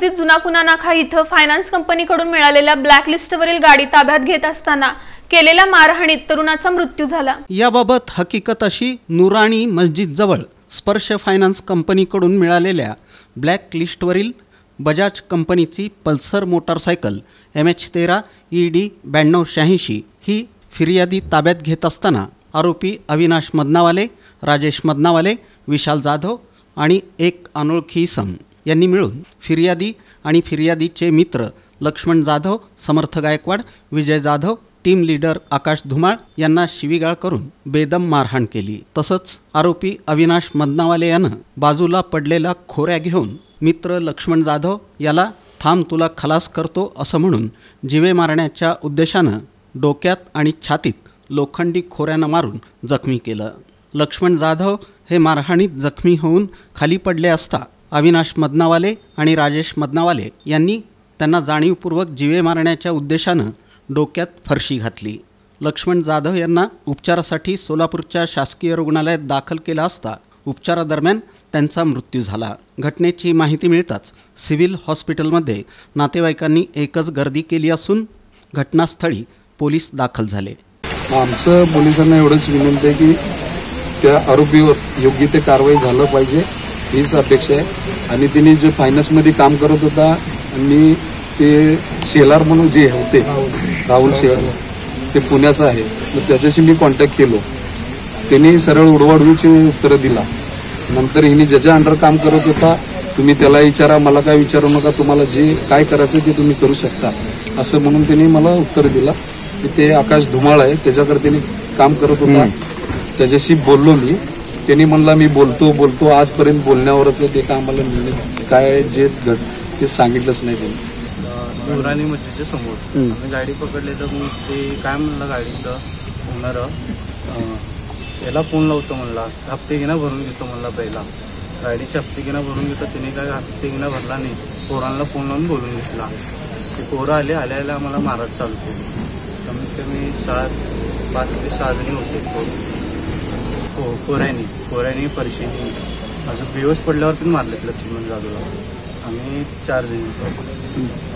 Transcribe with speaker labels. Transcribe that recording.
Speaker 1: मस्जिद जुना पुणा नाका इथं फायनान्स कंपनीकडून मिळालेल्या ब्लॅकलिस्टवरील गाडी ताब्यात घेत असताना केलेल्या मारहाणीत तरुणाचा मृत्यू झाला।
Speaker 2: याबाबत हकीकत अशी नुराणी मस्जिद जवळ स्पर्श फायनान्स कंपनीकडून मिळालेल्या ब्लॅकलिस्टवरील बजाज कंपनीची पल्सर मोटारसायकल MH13 ED 9286 ही फिर्यादी ताब्यात घेत असताना आरोपी अविनाश मदनावाले, राजेश मदनावाले, विशाल जाधव आणि एक अनोळखी इसम यांनी मिळून फिर्यादी आणि फिर्यादीचे मित्र लक्ष्मण जाधव, समर्थ गायकवाड, विजय जाधव, टीम लीडर आकाश धुमाळ यांना शिवीगाळ करून बेदम मारहाण केली। तसंच आरोपी अविनाश मदनावाले यानं बाजूला पडलेला खोऱ्या घेऊन मित्र लक्ष्मण जाधव याला थांब तुला खलास करतो असं म्हणून जीवे मारण्याच्या उद्देशानं डोक्यात आणि छातीत लोखंडी खोऱ्यानं मारून जखमी केलं। लक्ष्मण जाधव हे मारहाणीत जखमी होऊन खाली पडले असता अविनाश मदनावाले आणि राजेश मदनावाले यांनी त्यांना जाणीवपूर्वक जीवे मारण्याच्या उद्देशानं डोक्यात फरशी घातली। लक्ष्मण जाधव यांना उपचारासाठी सोलापूरच्या शासकीय रुग्णालयात दाखल केला असता उपचारादरम्यान त्यांचा मृत्यू झाला। घटनेची माहिती मिळताच सिव्हिल हॉस्पिटलमध्ये नातेवाईकांनी एकच गर्दी केली असून घटनास्थळी पोलीस दाखल झाले।
Speaker 3: आमचं पोलिसांना एवढंच विनंती आहे की त्या आरोपीवर योग्य ते कारवाई झालं पाहिजे हीच अपेक्षा आहे। आणि त्यांनी जे फायनान्समध्ये काम करत होता आणि ते शेलार म्हणून जे होते राहुल शेलार ते पुण्याचं आहे, मग त्याच्याशी मी कॉन्टॅक्ट केलो। त्यांनी सरळ उडवाउडवीची उत्तरं दिला। नंतर हिने ज्याच्या अंडर काम करत होता तुम्ही त्याला विचारा, मला काय विचारू नका, तुम्हाला जे काय करायचं ते तुम्ही करू शकता असं म्हणून त्यांनी मला उत्तर दिला। ते आकाश धुमाळ आहे, त्याच्याकडे त्यांनी काम करत होता, त्याच्याशी बोललो मी। त्यांनी म्हणला मी बोलतो आजपर्यंत बोलण्यावरच ते काय आम्हाला काय जे ते सांगितलंच नाही त्यांनी।
Speaker 4: नुराणी मस्जिदच्या समोर आम्ही गाडी पकडली तर मग ते काय म्हणलं गाडीचं ओनर याला फोन लावतो म्हणला, हप्ते गिना भरून घेतो म्हणला। पहिला गाडीचे हप्ते गिना भरून घेतो, त्याने काय हप्ते गिना भरला नाही, पोरांना फोन लावून बोलून घेतला। ते पोरं आल्या आम्हाला मारत चालू केली। कमीत कमी 5 ते 6 जणी होते कोऱ्यानी परशीनी अजून बेहोश पडल्यावर पण मारलेत लक्ष्मण जाधवला। आम्ही 4 जणी होतो।